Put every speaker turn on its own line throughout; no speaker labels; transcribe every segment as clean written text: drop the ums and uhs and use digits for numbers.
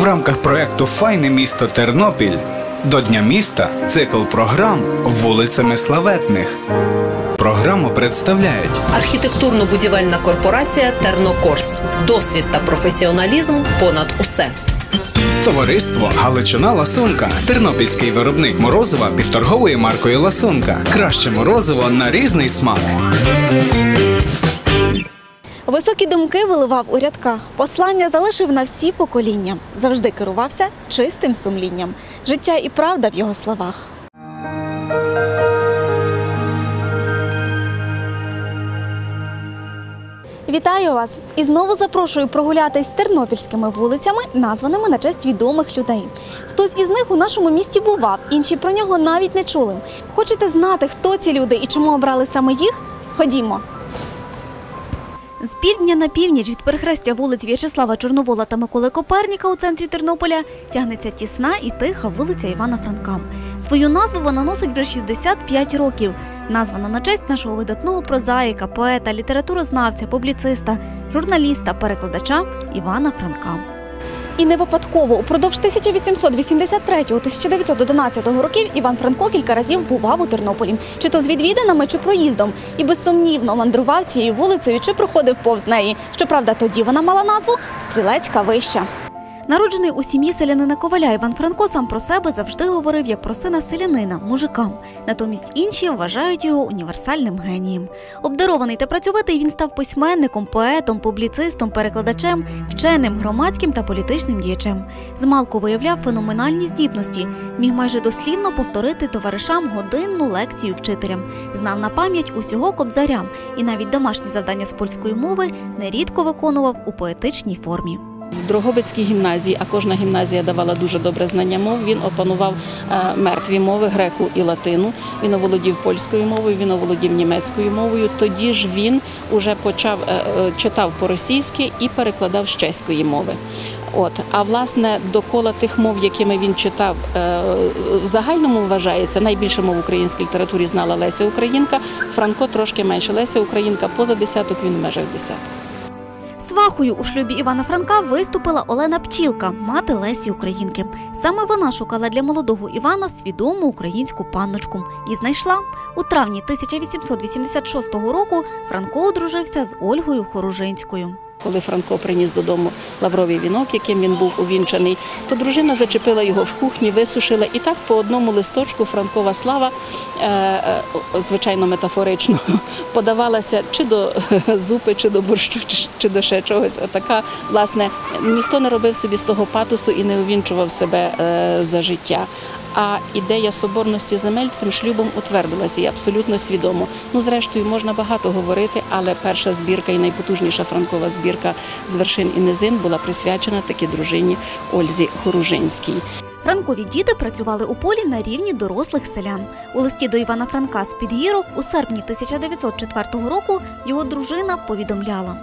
рамках проєкту «Файне місто Тернопіль» до Дня міста цикл програм «Вулицями славетних». Програму представляють
архітектурно-будівельна корпорація «Тернокорс». Досвід та професіоналізм понад усе.
Товариство «Галичина Ласунка». Тернопільський виробник морозива під торговою маркою «Ласунка». Краще морозиво на різний смак.
Високі думки виливав у рядках. Послання залишив на всі покоління. Завжди керувався чистим сумлінням. Життя і правда в його словах. Вітаю вас! І знову запрошую прогулятись тернопільськими вулицями, названими на честь відомих людей. Хтось із них у нашому місті бував, інші про нього навіть не чули. Хочете знати, хто ці люди і чому обрали саме їх? Ходімо! З півдня на північ від перехрестя вулиць В'ячеслава Чорновола та Миколи Коперніка у центрі Тернополя тягнеться тісна і тиха вулиця Івана Франка. Свою назву вона носить вже 65 років. Названа на честь нашого видатного прозаїка, поета, літературознавця, публіциста, журналіста, перекладача Івана Франка. І не випадково. Упродовж 1883-1911 років Іван Франко кілька разів бував у Тернополі. Чи то з відвідинами, чи проїздом. І безсумнівно мандрував цією вулицею, чи проходив повз неї. Щоправда, тоді вона мала назву Стрілецька вища. Народжений у сім'ї селянина Коваля, Іван Франко сам про себе завжди говорив як про сина селянина, мужика. Натомість інші вважають його універсальним генієм. Обдарований та працьовитий, він став письменником, поетом, публіцистом, перекладачем, вченим, громадським та політичним діячем. Змалку виявляв феноменальні здібності, міг майже дослівно повторити товаришам годинну лекцію вчителям. Знав на пам'ять усього Кобзаря і навіть домашні завдання з польської мови нерідко виконував у поетичній формі.
В Дрогобицькій гімназії, а кожна гімназія давала дуже добре знання мов, він опанував мертві мови, греку і латину, він оволодів польською мовою, він оволодів німецькою мовою. Тоді ж він уже читав по-російськи і перекладав з чеської мови. А власне до кола тих мов, якими він читав, в загальному вважається, найбільше мов в українській літературі знала Леся Українка, Франко трошки менше. Леся Українка поза десяток, він в межах десяток.
Свахою у шлюбі Івана Франка виступила Олена Пчілка, мати Лесі Українки. Саме вона шукала для молодого Івана свідому українську панночку. І знайшла. У травні 1886 року Франко одружився з Ольгою Хоружинською.
Коли Франко приніс додому лавровий вінок, яким він був увінчаний, то дружина зачепила його в кухні, висушила. І так по одному листочку Франкова слава, звичайно метафорично, подавалася чи до зупи, чи до борщу, чи до ще чогось. Отака, власне, ніхто не робив собі з того патосу і не увінчував себе за життя. А ідея соборності земель цим шлюбом утвердилася і абсолютно свідомо. Зрештою, можна багато говорити, але перша збірка і найпотужніша Франкова збірка «З вершин і низин» була присвячена таки дружині Ользі Хоружинській.
Франкові діди працювали у полі на рівні дорослих селян. У листі до Івана Франка з Підгірок у серпні 1904 року його дружина повідомляла.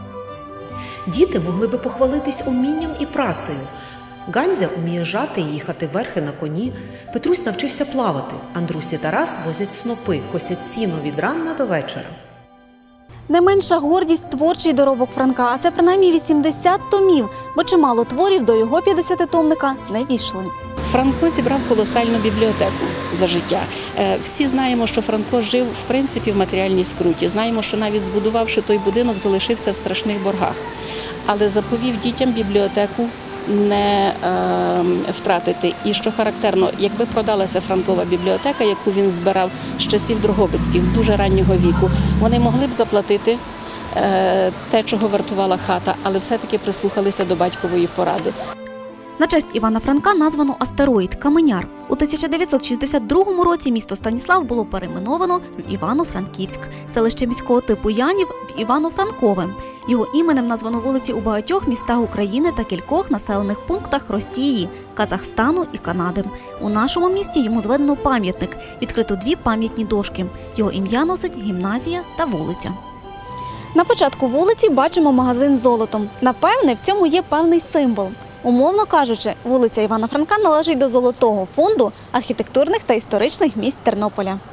Діти могли би похвалитись умінням і працею. Ганзя уміє жати і їхати верхи на коні, Петрусь навчився плавати, Андрусь і Тарас возять снопи, косять сіно від рана до вечора.
Не менша гордість – творчий доробок Франка, а це принаймні 80 томів, бо чимало творів до його 50-томника не війшли.
Франко зібрав колосальну бібліотеку за життя. Всі знаємо, що Франко жив, в принципі, в матеріальній скруті. Знаємо, що навіть збудувавши той будинок, залишився в страшних боргах. Але заповів дітям бібліотеку не втратити. І що характерно, якби продалася Франкова бібліотека, яку він збирав з часів Дрогобицьких, з дуже раннього віку, вони могли б заплатити те, чого вартувала хата, але все-таки прислухалися до батькової поради.
На честь Івана Франка названо астероїд – Каменяр. У 1962 році місто Станіслав було перейменовано в Івано-Франківськ. Селище міського типу Янів – в Івано-Франкове. Його іменем названо вулиці у багатьох містах України та кількох населених пунктах Росії, Казахстану і Канади. У нашому місті йому зведено пам'ятник. Відкрито 2 пам'ятні дошки. Його ім'я носить гімназія та вулиця. На початку вулиці бачимо магазин з золотом. Напевне, в цьому є певний символ. Умовно кажучи, вулиця Івана Франка належить до Золотого фонду архітектурних та історичних місць Тернополя.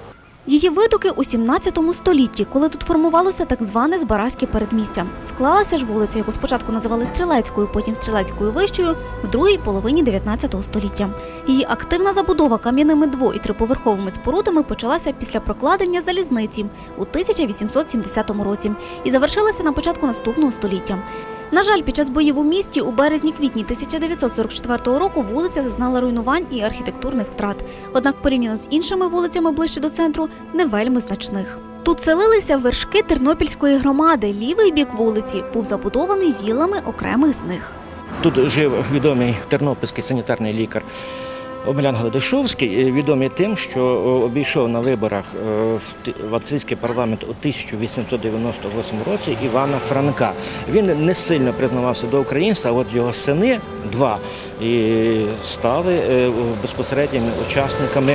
Її витоки у 17 столітті, коли тут формувалося так зване Збаразьке передмістя. Склалася ж вулиця, яку спочатку називали Стрілецькою, потім Стрілецькою вищою, в другій половині 19 століття. Її активна забудова кам'яними дво- і триповерховими спорудами почалася після прокладення залізниці у 1870 році і завершилася на початку наступного століття. На жаль, під час боїв у місті у березні-квітні 1944 року вулиця зазнала руйнувань і архітектурних втрат. Однак порівняно з іншими вулицями ближче до центру не вельми значних. Тут селилися вершки Тернопільської громади. Лівий бік вулиці був забудований віллами окремих з них.
Тут жив відомий тернопільський санітарний лікар Омелян Гладишовський, відомий тим, що обійшов на виборах в австрійський парламент у 1898 році Івана Франка. Він не сильно признавався до українства, а от його сини, два, і стали безпосередніми учасниками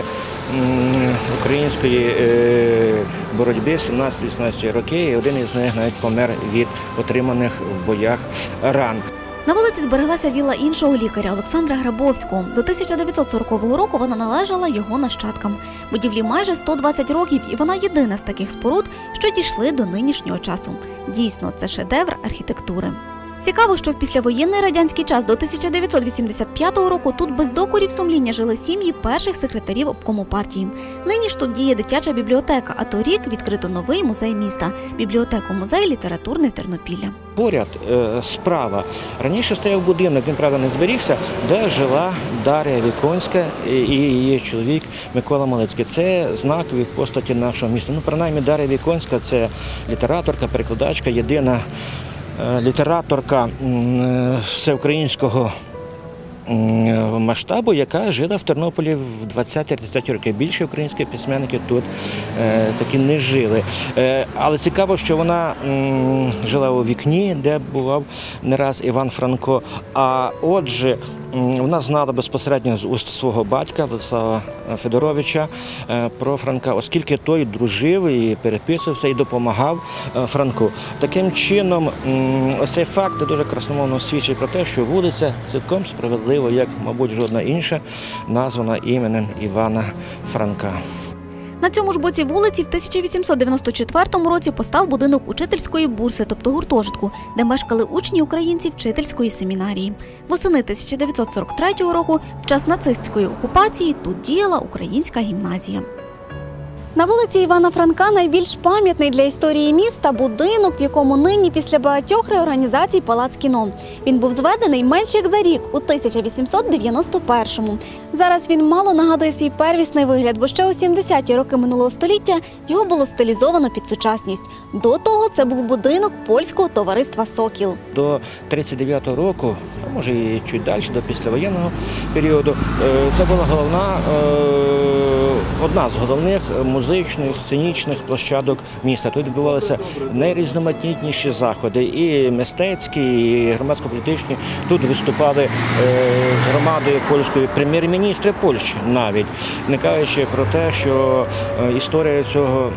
української боротьби 17-18 роки, і один із них навіть помер від отриманих в боях ран.
На вулиці збереглася вілла іншого лікаря Олександра Грабовського. До 1940 року вона належала його нащадкам. Будівлі майже 120 років, і вона єдина з таких споруд, що дійшли до нинішнього часу. Дійсно, це шедевр архітектури. Цікаво, що в післявоєнний радянський час до 1985 року тут без докорів сумління жили сім'ї перших секретарів обкому партії. Нині ж тут діє дитяча бібліотека, а торік відкрито новий музей міста – бібліотеку-музей літературне Тернопілля.
Поряд справа раніше стояв будинок, він, правда, не зберігся, де жила Дар'я Віконська і її чоловік Микола Малицький. Це знакові постаті нашого міста. Ну, принаймні, Дар'я Віконська – це літераторка, перекладачка, єдина літераторка всеукраїнського масштабу, яка жила в Тернополі в 20-30 роки. Більше українські письменники тут таки не жили. Але цікаво, що вона жила у Вікні, де бував не раз Іван Франко. А отже, вона знала безпосередньо з уст свого батька Владислава Федоровича про Франка, оскільки той дружив і переписувався і допомагав Франку. Таким чином, ось цей факт дуже красномовно свідчить про те, що вулиця цілком справедливо, як, мабуть, жодна інша, названа іменем Івана Франка.
На цьому ж боці вулиці в 1894 році постав будинок учительської бурси, тобто гуртожитку, де мешкали учні українці вчительської семінарії. Восени 1943 року, в час нацистської окупації, тут діяла українська гімназія. На вулиці Івана Франка найбільш пам'ятний для історії міста будинок, в якому нині після багатьох реорганізацій Палац кіно. Він був зведений менш як за рік, у 1891-му. Зараз він мало нагадує свій первісний вигляд, бо ще у 70-ті роки минулого століття його було стилізовано під сучасність. До того це був будинок польського товариства «Сокіл».
До 1939 року, а може і чуть далі, до післявоєнного періоду, це була одна з головних музичних, сценічних площадок міста. Тут відбувалися найрізноманітніші заходи, і мистецькі, і громадсько-політичні. Тут виступали з громадою польської прем'єр-міністри Польщі навіть, не кажучи про те, що історія цього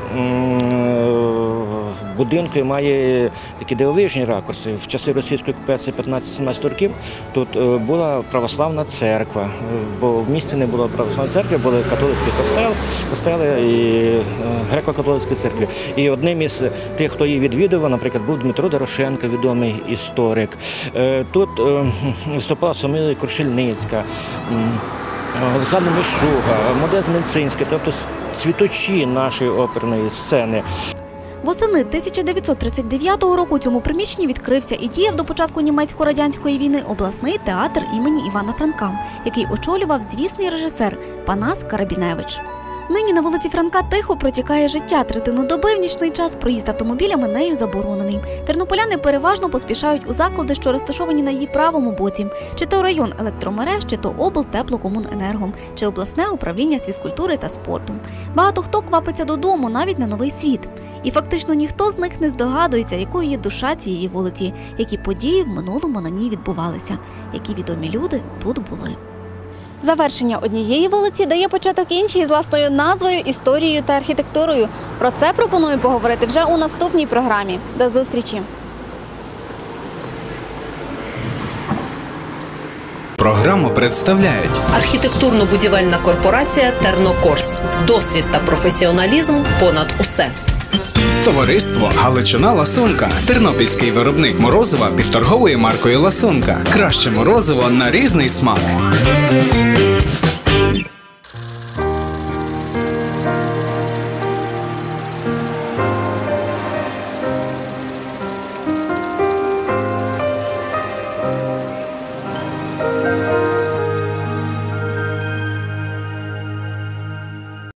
будинку має такі дивовижні ракурси. В часи російської окупації 15-17 років тут була православна церква, бо в місті не було православної церкви, були католицькі костели і греко-католицькі церкви. І одним із тих, хто її відвідував, наприклад, був Дмитро Дорошенко, відомий історик. Тут виступала Сомила Крушельницька, Олександр Мишуга, Модест Менцинський, тобто світочі нашої оперної сцени.
Восени 1939 року у цьому приміщенні відкрився і діяв до початку німецько-радянської війни обласний театр імені Івана Франка, який очолював звісний режисер Панас Карабіневич. Нині на вулиці Франка тихо протікає життя. Третину доби в нічний час проїзд автомобілями нею заборонений. Тернополяни переважно поспішають у заклади, що розташовані на її правому боці. Чи то район електромереж, чи то облтеплокомуненерго, чи обласне управління фізкультури та спорту. Багато хто квапиться додому, навіть на Новий світ. І фактично ніхто з них не здогадується, якою є душа цієї вулиці, які події в минулому на ній відбувалися, які відомі люди тут були. Завершення однієї вулиці дає початок іншій з власною назвою, історією та архітектурою. Про це пропоную поговорити вже у наступній програмі. До зустрічі!
Програму представляють
архітектурно-будівельна корпорація «Тернокорс». Досвід та професіоналізм понад усе.
товариство «Галичина Ласунка». Тернопільський виробник морозива під торговою маркою «Ласунка». Краще морозиво на різний смак.